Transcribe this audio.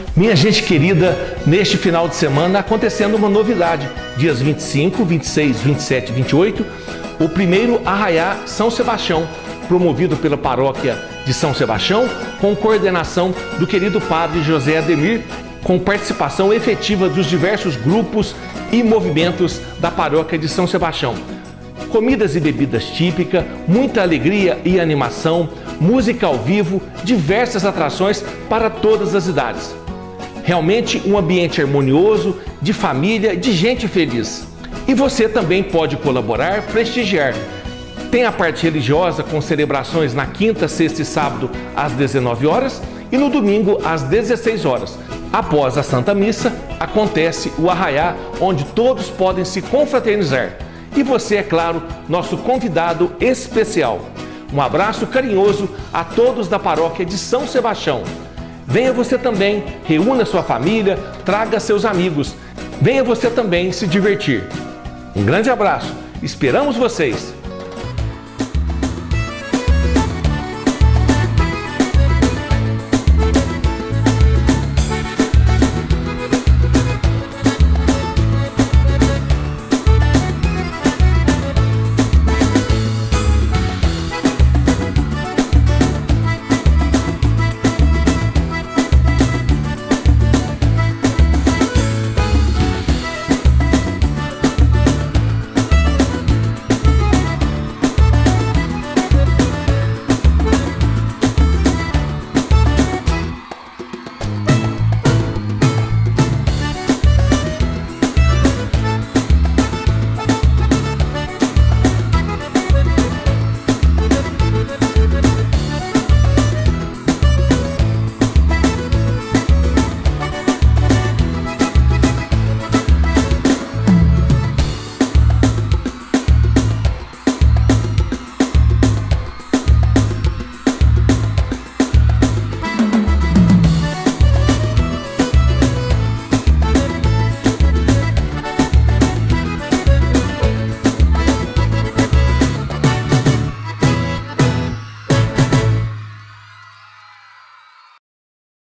Minha gente querida, neste final de semana acontecendo uma novidade. Dias 25, 26, 27 e 28, o primeiro Arraiá São Sebastião, promovido pela paróquia de São Sebastião, com coordenação do querido padre José Ademir, com participação efetiva dos diversos grupos e movimentos da paróquia de São Sebastião. Comidas e bebidas típicas, muita alegria e animação, música ao vivo, diversas atrações para todas as idades. Realmente um ambiente harmonioso, de família, de gente feliz. E você também pode colaborar, prestigiar. Tem a parte religiosa com celebrações na quinta, sexta e sábado às 19 horas e no domingo às 16 horas. Após a Santa Missa, acontece o Arraiá, onde todos podem se confraternizar. E você, é claro, nosso convidado especial. Um abraço carinhoso a todos da paróquia de São Sebastião. Venha você também, reúna sua família, traga seus amigos. Venha você também se divertir. Um grande abraço, esperamos vocês!